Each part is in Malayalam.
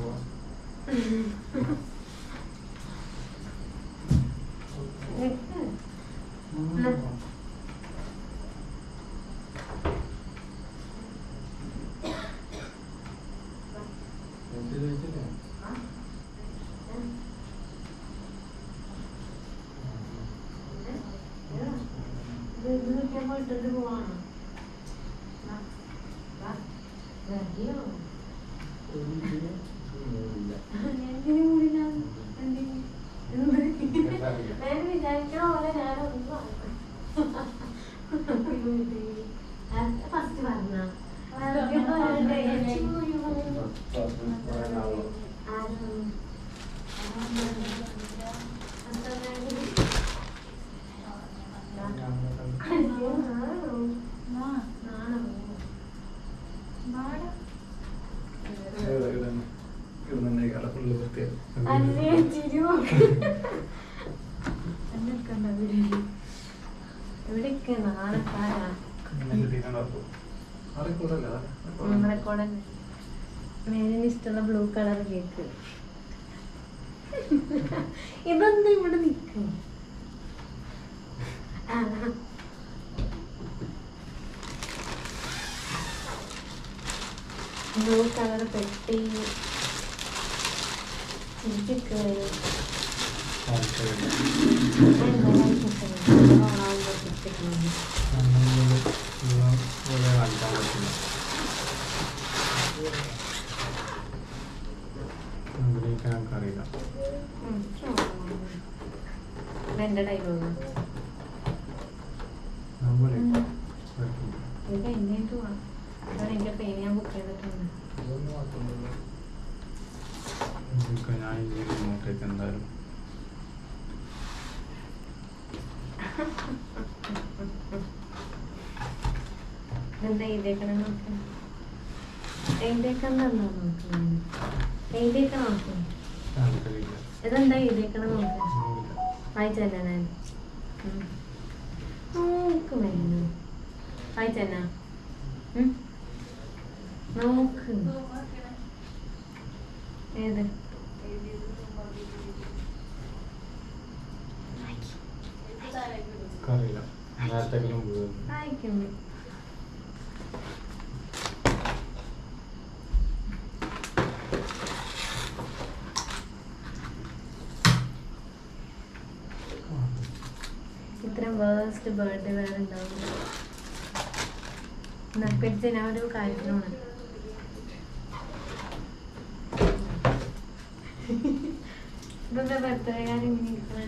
ഇഷ്ടമുള്ള ബ്ലൂ കളർ കേക്ക് ഇതൊന്നും ഇവിടെ നിൽക്കും. ബ്ലൂ കളർ പെട്ടി എന്റെ ടൈമാണ് ഇത് എങ്ങനെയായിട്ട് പോവാം. അതാണ് എന്റെ പേര് ഞാൻ ബുക്ക് ചെയ്തിട്ടുണ്ട്. എന്തായാലും എന്താ എഴുതിയേക്കണം നോക്കാം. എഴുതിയേക്കാൻ തന്നോ നോക്കാം. എഴുതിയേക്ക നോക്കാം. ഇതെന്താ എഴുതിയേക്കണം നോക്കാം. വായിച്ചല്ല ഞാൻ നോക്ക് വേണം. വായിച്ചല്ല നോക്ക്. ഏത് വായിക്കും. ഇത്രയും വേസ്റ്റ് ബർത്ത്ഡേ വേറെ ഉണ്ടാവില്ല. പിടിച്ച ഞാൻ ഒരു കാര്യത്തിലാണ്. ഇതെന്താ ബർത്ത്ഡേ കാര്യം ഇങ്ങനെ ഇരിക്കണേ?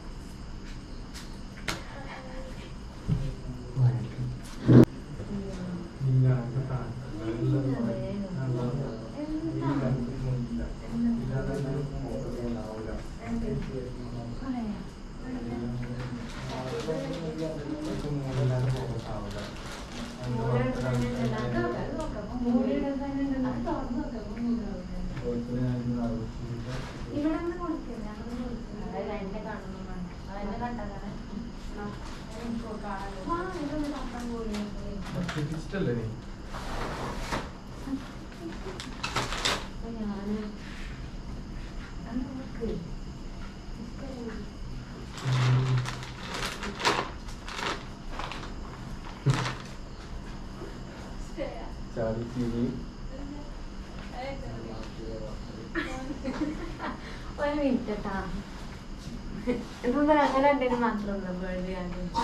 ഒരു മിനിറ്റ് കേട്ടാ. ഇപ്പൊ അങ്ങനെ ഉണ്ടെങ്കിൽ മാത്രമല്ല ബർത്ത്ഡേ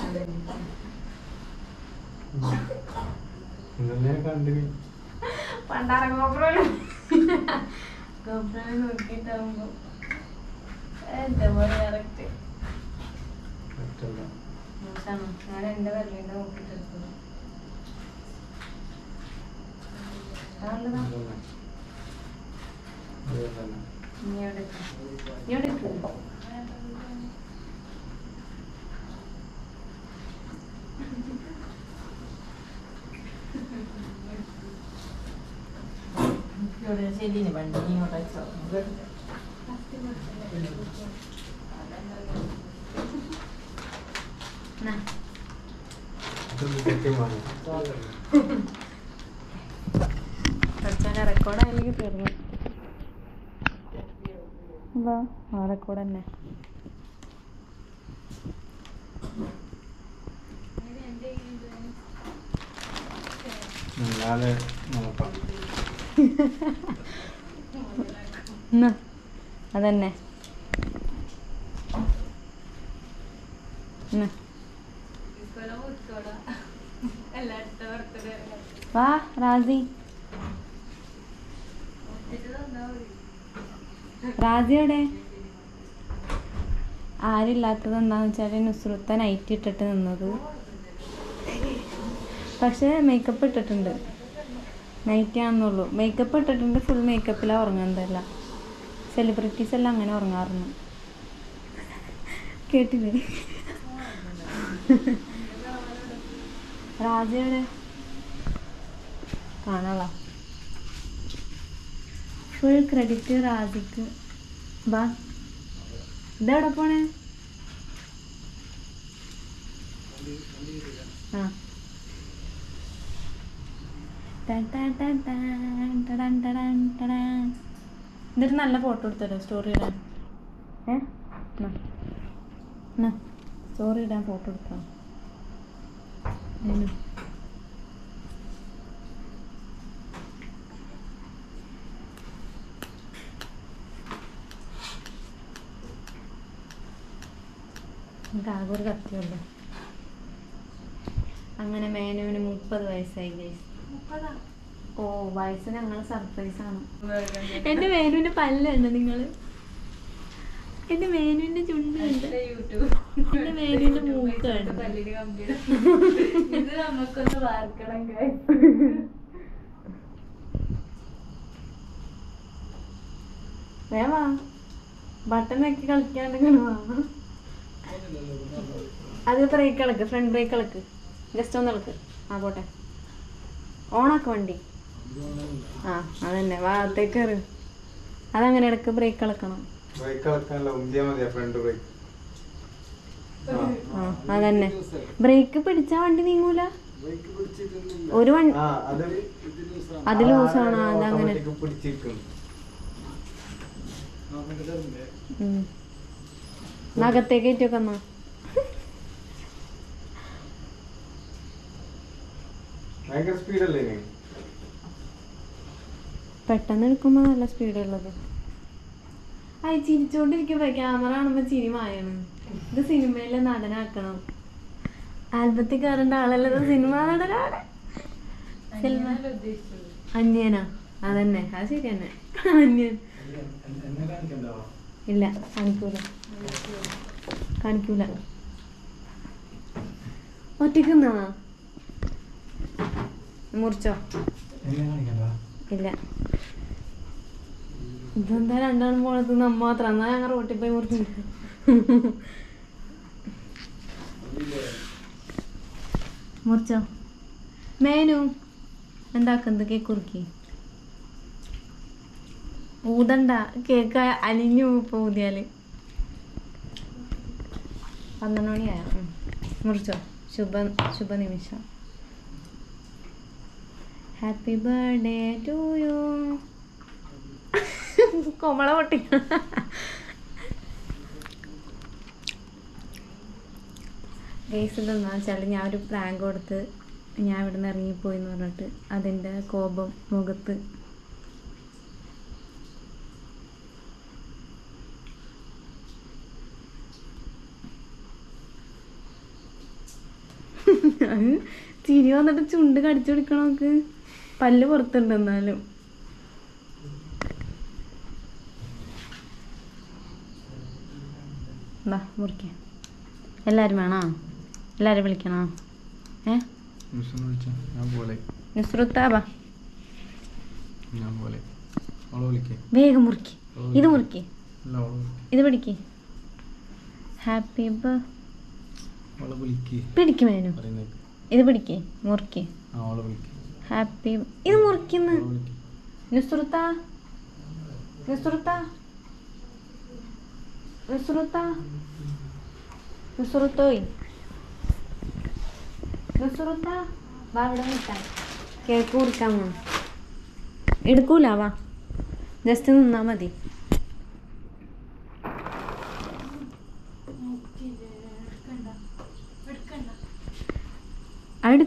പണ്ടാറ ഗോപ്രോ നോക്കിട്ടാവുമ്പോ എന്താ പോലെ കറക്റ്റ് ഞാൻ എന്റെ വരലിന്റെ നോക്കിട്ടെടുത്തു. ശരിയാണ് വണ്ടി ഇങ്ങോട്ട് വെച്ചോ. റെക്കോർഡായില്ലെങ്കിൽ തീർന്നു. വാ അവിടെ കൂടെ തന്നെ. അതന്നെ വാ റാസി. റാസിയോടെ ആരില്ലാത്തത് എന്താന്ന് വെച്ചാല് നുസ്രത്ത നൈറ്റ് ഇട്ടിട്ട് നിന്നത്. പക്ഷെ മേക്കപ്പ് ഇട്ടിട്ടുണ്ട്, നൈറ്റ് ആണെന്നുള്ളൂ. മേക്കപ്പ് ഇട്ടിട്ടുണ്ട്, ഫുൾ മേക്കപ്പിലാണ് ഉറങ്ങുന്നതല്ല. സെലിബ്രിറ്റീസ് എല്ലാം അങ്ങനെ ഉറങ്ങാറുണ്ട്, കേട്ടില്ലേ? റാസിയോടെ കാണാളാ. ഫുൾ ക്രെഡിറ്റ് റാസിക്ക്. വാ, ഇതെവിടെ പോണേ? ആ എന്നിട്ട് നല്ല ഫോട്ടോ എടുത്തല്ലോ സ്റ്റോറി ഇടാൻ. സ്റ്റോറി ഇടാൻ ഫോട്ടോ എടുക്കാം. ആകെ ഒരു കത്തിയുള്ളൂ. അങ്ങനെ മേനുവിന് 30 വയസ്സായി ഗൈസ്. ഓ, വയസ്സ് ഞങ്ങൾ സർപ്രൈസാണ്. എന്റെ മേനുവിന്റെ പല്ലുണ്ട് നിങ്ങൾ, എന്റെ മേനുവിന്റെ ചുണ്ട് ഉണ്ട്, എന്റെ മേനുവിന്റെ മൂക്ക് ഉണ്ട്. നമുക്കൊന്ന് വാർക്കണം. വേവാ ബട്ടൺ ആക്കി കളിക്കാണ്ട് കാണുവാ. അത് ബ്രേക്ക് ഇളക്ക്, ഫ്രണ്ട് ബ്രേക്ക് ഇളക്ക്, ജസ്റ്റ് ഒന്ന് ഇളക്ക്. ആ പോട്ടെ, ഓണാക്ക വണ്ടി. ആ അതന്നെ, ഭാഗത്തേക്ക് കയറി. അതങ്ങനെ ഇടക്ക് ബ്രേക്ക് ഇളക്കണം. ആ അതന്നെ, ബ്രേക്ക് പിടിച്ചാ വണ്ടി നീങ്ങൂല. ഒരു വണ്ടി അത് ലൂസാണോ? അതങ്ങനെ നഖത്തേക്ക് ഏറ്റൊക്കെ എന്നാ പെട്ടെന്ന് എടുക്കുമ്പോ നല്ല സ്പീഡ് ഉള്ളത്. അത് ചിരിച്ചോണ്ടിരിക്കുമ്പോ ക്യാമറ കാണുമ്പോ ചിരി മായാണ്. ഇത് സിനിമയിലെ നടനാക്കണം. ആൽബത്തിൽ കയറേണ്ട ആളല്ലത്, സിനിമ നടനാണ്. അന്യനാ? അതന്നെ, അത് ശരി തന്നെ. അന്യൻ ഇല്ല, കാണിക്കൂല. ഒറ്റക്ക് നിന്നാ മുറിച്ചോ? ഇല്ല, ഇതെന്താ രണ്ടാളും പോണത് നമ്മ മാത്രം. എന്നാ ഞങ്ങൾ റോട്ടിൽ പോയി മുറിച്ചു. മുറിച്ചോ? മേനു എന്താക്കുന്നത്? കേക്ക് കുറുക്കി ഊതണ്ട, കേക്ക് അലിഞ്ഞു ഇപ്പൊ ഊതിയാല്. 12 മണിയായ. മുറിച്ചോ? ശുഭ നിമിഷം. Happy birthday to you. കൊമള പൊട്ടി. ഗൈസ് ഇതെന്താ വെച്ചാൽ, ഞാൻ ഒരു പ്രാങ്ക് കൊടുത്ത് ഞാൻ ഇവിടെ നിന്ന് ഇറങ്ങിപ്പോയി എന്ന് പറഞ്ഞിട്ട് അതിൻ്റെ കോപം മുഖത്ത്. ചിരി വന്നിട്ട് ചുണ്ട് കടിച്ചു പിടിക്കണം. നമുക്ക് പല്ല് പുറത്തുണ്ട് എന്നാലും. എന്താ മുറിക്ക? എല്ലാരും വേണോ? എല്ലാരും വിളിക്കണോ? നുസ്രത്താ വേഗം മുറിക്ക്. ഇത് മുറിക്ക്, ഇത് പിടിക്ക്. ഹാപ്പി പിടിക്കുമേനു. ഇത് പിടിക്ക്, മുറിക്ക്. ഹാപ്പി. ഇത് മുറിക്കുന്നു. നുസ്രത്താ വാ, ഇവിടെ നിൽക്കാൻ. കേക്ക് മുറിക്കാൻ പോണം. എടുക്കൂല, വാ, ജസ്റ്റ് നിന്നാ മതി.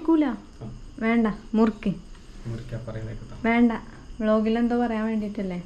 മുറിക്കൂല. വേണ്ട മുറിക്ക്. വേണ്ട, വ്ളോഗിൽ എന്തോ പറയാൻ വേണ്ടിട്ടല്ലേ.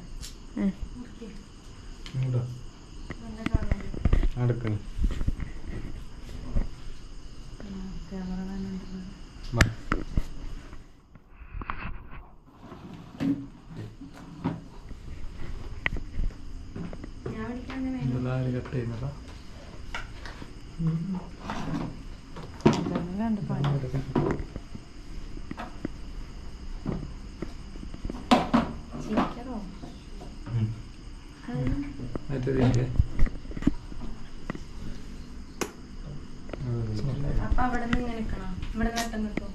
അപ്പൊ അവിടെ നിന്ന് ഇങ്ങനെ നിൽക്കണോ? ഇവിടെ നട്ടം കിട്ടും.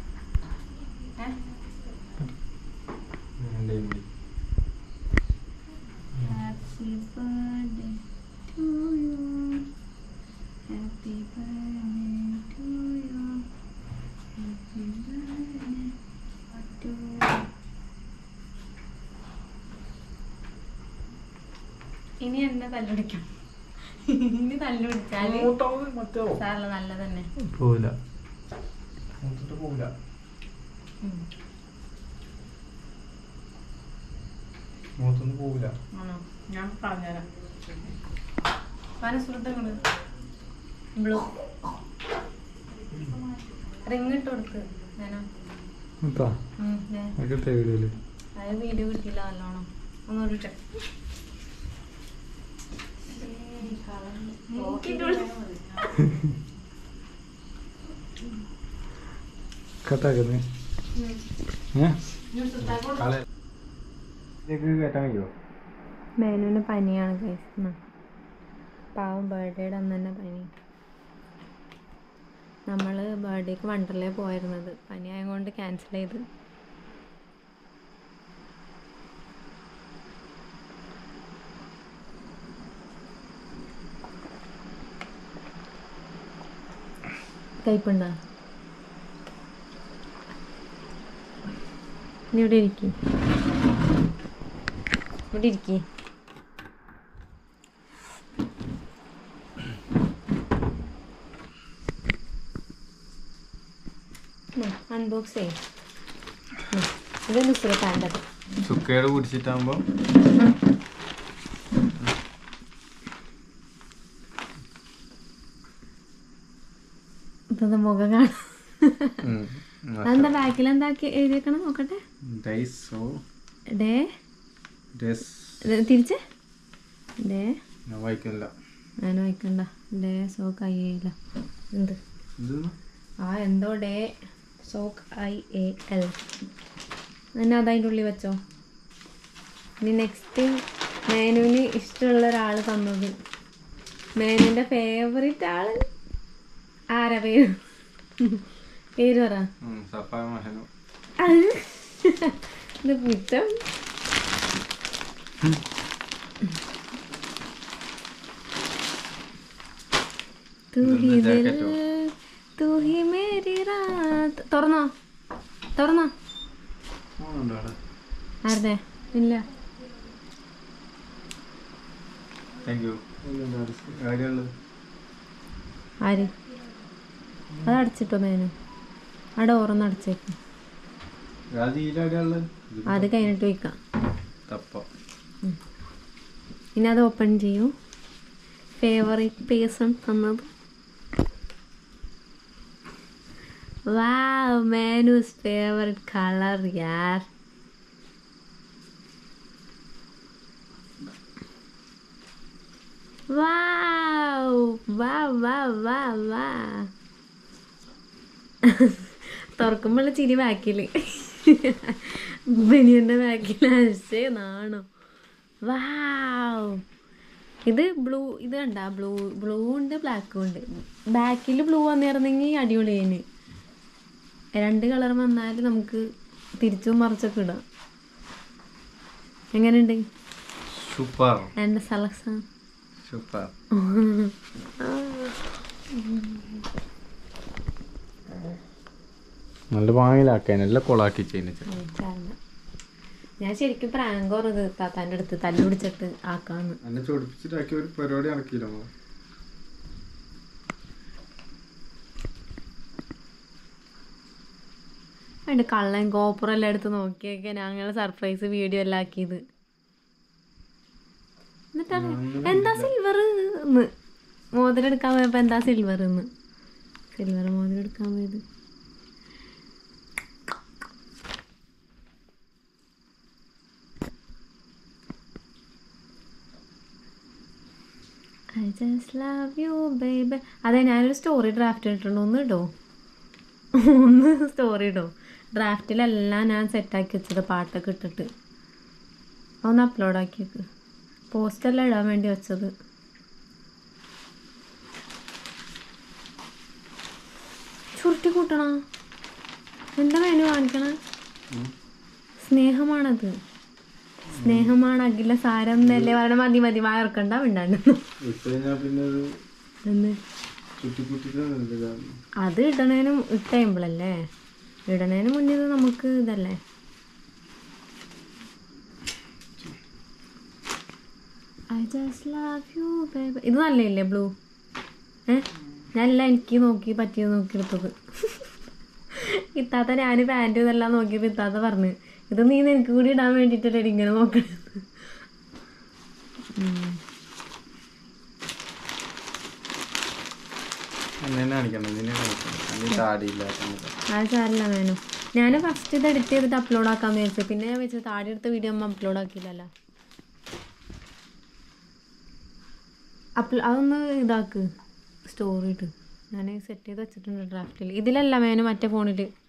Happy birthday to you, happy birthday to you, happy birthday to you. ഇനി എന്നെ തല്ലുപിടിക്കാം. ഇനി തല്ലുപിടിച്ചാല് സാറല്ല നല്ല തന്നെ പോവില്ല. ആണോ? ഞാൻ പറഞ്ഞുതരാം. മനസ്സുഹൃത്തുക്കള് ബ്ലൂ റിങ് ഇട്ട് കൊടുക്ക്. അത് വീഡിയോ കിട്ടിയില്ല നല്ലോണം. ഒന്നുകൂടി മേനുവിന് പനിയാണ് കഴിക്കുന്നത്. പാവം ബർത്ത്ഡേയുടെ അന്ന് തന്നെ പനി. നമ്മൾ ബർത്ത്ഡേക്ക് വണ്ടർലേ പോയിരുന്നത്, പനി ആയതുകൊണ്ട് ക്യാൻസൽ ചെയ്ത്. കയ്പുണ്ടോ? നീ ഇവിടെ ഇരിക്കി, ഇവിടെ ഇരിക്കി. അൺബോക്സ് ചെയ്യും. ഇതൊന്നും സുഖത്താണ്ടത് സുഖേട് കുടിച്ചിട്ടാകുമ്പോ മുഖം കാണാം. എന്താ ബാക്കിൽ എന്താക്കി എഴുതിയേക്കണം നോക്കട്ടെ. തിരിച്ച് ഡേ ഞാൻ വായിക്കണ്ട. ഡേ സോക്ക് ഐ എ എന്ത് എന്തോ ഡേ സോക്ക് IAL എന്നെ അതതിൻ്റെ ഉള്ളിൽ വെച്ചോ. ഇനി നെക്സ്റ്റ് മേനുവിന് ഇഷ്ടമുള്ള ഒരാൾ തന്നത്. മേനുവിൻ്റെ ഫേവറേറ്റ് ആള് ആരാ? പേര് പറ. ഇത് പുറ്റം. തുറന്നോ തുറന്നോ? ആരുടെ? ഇല്ല. ആര്? അത് അടച്ചിട്ടോ മേനു? ആ ഡോറൊന്ന് അടച്ചേക്കും. അത് കഴിഞ്ഞിട്ട് വയ്ക്കാം. ഇനി അത് ഓപ്പൺ ചെയ്യൂ. ഫേവറേറ്റ് പേഴ്സൺ തന്നത്. വാവ്, മേനുസ് ഫേവറേറ്റ് കളർ യാർ. വാവ് വാവ് വാവ് വാവ് വാ. തുറക്കുമ്പോൾ ചിരി ബാക്കില്, ബനിയന്റെ ബാക്കിൽ അശേ നാണോ. വാവ്, ഇത് ബ്ലൂ. ഇത് കണ്ട ബ്ലൂ ഉണ്ട് ബ്ലാക്കും ഉണ്ട്. ബാക്കിൽ ബ്ലൂ വന്നിരുന്നെങ്കിൽ അടിപൊളിയേന്. 2 കളർ വന്നാൽ നമുക്ക് തിരിച്ചും മറിച്ചൊക്കെ ഇടാം. എങ്ങനെയുണ്ട്? സൂപ്പർ. എൻ്റെ സെലക്ഷൻ സൂപ്പർ. നല്ല വാങ്ങിലാക്കാൻ എല്ലാം കൊളാക്കി ചെയ്യുന്ന. ഞാൻ ശരിക്കും പ്രാങ്ക് പറഞ്ഞത് താത്താൻ്റെ അടുത്ത് തല്ലു പിടിച്ചിട്ട് ആക്കാന്ന്. എന്നെ ചൊടിപ്പിച്ചിട്ടാക്കിയ ഒരു പരിപാടി നടക്കില്ല. അതിൻ്റെ കള്ളൻ ഗോപുരം എടുത്ത് നോക്കിയൊക്കെ ഞങ്ങൾ സർപ്രൈസ് വീഡിയോ എല്ലാം ആക്കിയത്. എന്നിട്ടാണ് എന്താ സിൽവർ എന്ന് മോതിരം എടുക്കാൻ പോയപ്പോൾ എന്താ സിൽവർ എന്ന് സിൽവർ മോതിരം എടുക്കാൻ പോയത്. I just love you baby. അതെ ഞാനൊരു സ്റ്റോറി ഡ്രാഫ്റ്റ് ഇട്ടിട്ടുണ്ട്. ഒന്ന് സ്റ്റോറി ഇടോ. ഡ്രാഫ്റ്റിലെല്ലാം ഞാൻ സെറ്റാക്കി വെച്ചത് പാട്ടൊക്കെ ഇട്ടിട്ട് ഒന്ന് അപ്ലോഡാക്കി വെക്ക്. പോസ്റ്റെല്ലാം ഇടാൻ വേണ്ടി വെച്ചത്. ചുരുട്ടി കൂട്ടണ എന്താ മെനു കാണിക്കണ? സ്നേഹമാണത്. സ്നേഹമാണ് അഖില സാരം എന്നല്ലേ പറയണ. മതി വായർക്കണ്ട ഉണ്ടാണ്ട്. അത് ഇടണേനും ഇട്ടയുമ്പോഴല്ലേ ഇടണേന് മുന്നേ നമുക്ക് ഇതല്ലേ. I just love you baby. ഇത് നല്ലയില്ലേ ബ്ലൂ? ഞാനെല്ലാം എനിക്ക് പറ്റിയത് നോക്കി എടുത്തത്. ഇത്താത്ത ഞാൻ പാൻറ്റും ഇതെല്ലാം നോക്കിയപ്പോൾ ഇത്താത്ത പറഞ്ഞു ഇത് നീ നിനക്ക് കൂടി ഇടാൻ വേണ്ടിയിട്ടല്ലേ ഇങ്ങനെ നോക്കണത്. ആ സാരില്ല വേണം. ഞാൻ ഫസ്റ്റ് ഇത് എഡിറ്റ് ചെയ്തിട്ട് അപ്ലോഡ് ആക്കാന്ന് വിചാരിച്ചു. പിന്നെ ഞാൻ വെച്ചത് താടി എടുത്ത വീഡിയോ ഒന്നും അപ്ലോഡ് ആക്കിയില്ലല്ലോ. അതൊന്ന് ഇതാക്ക് സ്റ്റോറി ഇട്ട് ഞാൻ സെറ്റ് ചെയ്ത് വെച്ചിട്ടുണ്ട് ഡ്രാഫ്റ്റിൽ. ഇതിലല്ല മേനു മറ്റേ ഫോണിൽ